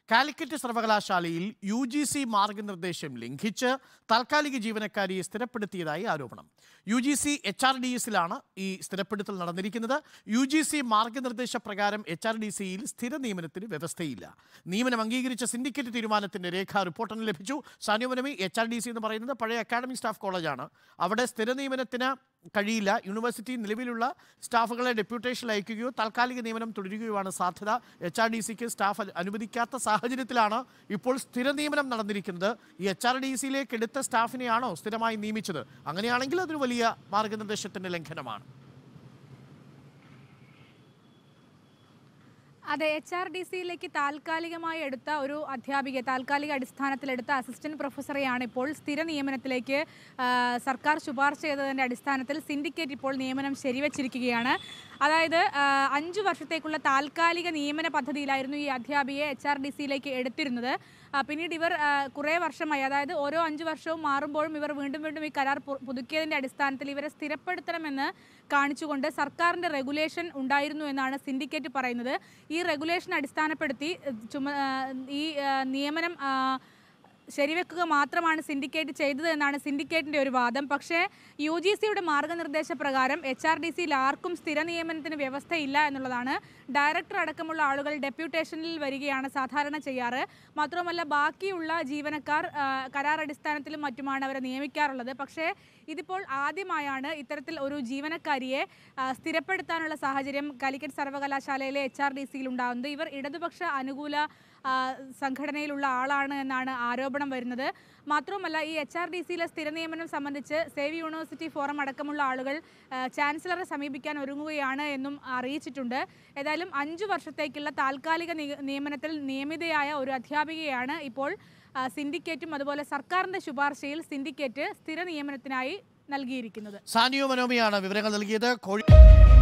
കാലിക്കറ്റ് സർവകലാശാലയിൽ UGC മാർഗനിർദ്ദേശം ലംഘിച്ച് താൽക്കാലിക ജീവനക്കാരിയെ സ്ഥിരപ്പെടുത്തിയതായി ആരോപണം. UGC HRDSിലാണ് ഈ സ്ഥിരപ്പെടുത്തൽ നടന്നിരിക്കുന്നത്. UGC മാർഗനിർദ്ദേശപ്രകാരം HRDCയിൽ സ്ഥിര നിയമനത്തിന് വ്യവസ്ഥയില്ല. നിയമനം അംഗീകരിച്ച സിൻഡിക്കേറ്റ് തീരുമാനത്തിന്റെ രേഖ റിപ്പോർട്ടിന് ലഭിച്ചു. സാനുമനമി, HRDC എന്ന് പറയുന്നത് പഴയ അക്കാഡമിക് സ്റ്റാഫ് കോളേജാണ്. അവിടെ സ്ഥിര നിയമനത്തിന് കഴിയില്ല. യൂണിവേഴ്സിറ്റി നിലവിലുള്ള സ്റ്റാഫുകളെ ഡെപ്യൂട്ടേഷനിൽ അയക്കുകയോ താൽക്കാലിക നിയമനം തുടരുകയുമാണ് സാധ്യത. HRDCക്ക് സ്റ്റാഫ് അനുവദിക്കാത്ത സാഹചര്യത്തിലാണ് ഇപ്പോൾ സ്ഥിര നിയമനം നടന്നിരിക്കുന്നത്. ഈ HRDCയിലേക്ക് എടുത്ത സ്റ്റാഫിനെയാണോ സ്ഥിരമായി നിയമിച്ചത്? അങ്ങനെയാണെങ്കിൽ അതൊരു വലിയ മാർഗനിർദ്ദേശത്തിന്റെ ലംഘനമാണ്. അതെ, HRDCയിലേക്ക് താൽക്കാലികമായി എടുത്ത ഒരു അധ്യാപിക, താൽക്കാലിക അടിസ്ഥാനത്തിലെടുത്ത അസിസ്റ്റന്റ് പ്രൊഫസറെയാണ് ഇപ്പോൾ സ്ഥിര നിയമനത്തിലേക്ക് സർക്കാർ ശുപാർശ ചെയ്തതിൻ്റെ അടിസ്ഥാനത്തിൽ സിൻഡിക്കേറ്റ് ഇപ്പോൾ നിയമനം ശരിവച്ചിരിക്കുകയാണ്. അതായത് 5 വർഷത്തേക്കുള്ള താൽക്കാലിക നിയമന പദ്ധതിയിലായിരുന്നു ഈ അധ്യാപികയെ HRDCയിലേക്ക് എടുത്തിരുന്നത്. പിന്നീട് ഇവർ കുറേ വർഷമായി, അതായത് ഓരോ 5 വർഷവും മാറുമ്പോഴും ഇവർ വീണ്ടും ഈ കരാർ പുതുക്കിയതിൻ്റെ അടിസ്ഥാനത്തിൽ ഇവരെ സ്ഥിരപ്പെടുത്തണമെന്ന് കാണിച്ചുകൊണ്ട് സർക്കാരിൻ്റെ റെഗുലേഷൻ ഉണ്ടായിരുന്നു എന്നാണ് സിൻഡിക്കേറ്റ് പറയുന്നത്. ഈ റെഗുലേഷൻ അടിസ്ഥാനപ്പെടുത്തി ഈ നിയമനം ശരിവെക്കുക മാത്രമാണ് സിൻഡിക്കേറ്റ് ചെയ്തത് എന്നാണ് സിൻഡിക്കേറ്റിൻ്റെ ഒരു വാദം. പക്ഷേ UGCയുടെ മാർഗനിർദ്ദേശപ്രകാരം HRDCയിൽ ആർക്കും സ്ഥിര നിയമനത്തിന് വ്യവസ്ഥയില്ല എന്നുള്ളതാണ്. ഡയറക്ടർ അടക്കമുള്ള ആളുകൾ ഡെപ്യൂട്ടേഷനിൽ വരികയാണ് സാധാരണ ചെയ്യാറ്. മാത്രമല്ല ബാക്കിയുള്ള ജീവനക്കാർ കരാർ അടിസ്ഥാനത്തിലും മറ്റുമാണ് അവരെ നിയമിക്കാറുള്ളത്. പക്ഷേ ഇതിപ്പോൾ ആദ്യമായാണ് ഇത്തരത്തിൽ ഒരു ജീവനക്കാരിയെ സ്ഥിരപ്പെടുത്താനുള്ള സാഹചര്യം കാലിക്കറ്റ് സർവകലാശാലയിലെ HRDCയിൽ ഉണ്ടാകുന്നത്. ഇവർ ഇടതുപക്ഷ അനുകൂല സംഘടനയിലുള്ള ആളാണ് എന്നാണ് ആരോപണം വരുന്നത്. മാത്രവുമല്ല ഈ HRDCയിലെ സ്ഥിര നിയമനം സംബന്ധിച്ച് സേവ് യൂണിവേഴ്സിറ്റി ഫോറം അടക്കമുള്ള ആളുകൾ ചാൻസലറെ സമീപിക്കാൻ ഒരുങ്ങുകയാണ് എന്നും അറിയിച്ചിട്ടുണ്ട്. ഏതായാലും 5 വർഷത്തേക്കുള്ള താൽക്കാലിക നിയമനത്തിൽ നിയമിതയായ ഒരു അധ്യാപികയാണ് ഇപ്പോൾ സിൻഡിക്കേറ്റും അതുപോലെ സർക്കാരിൻ്റെ ശുപാർശയിൽ സിൻഡിക്കേറ്റ് സ്ഥിര നിയമനത്തിനായി നൽകിയിരിക്കുന്നത്. സാനിയോ മനോമിയാണ് വിവരങ്ങൾ നൽകിയത്.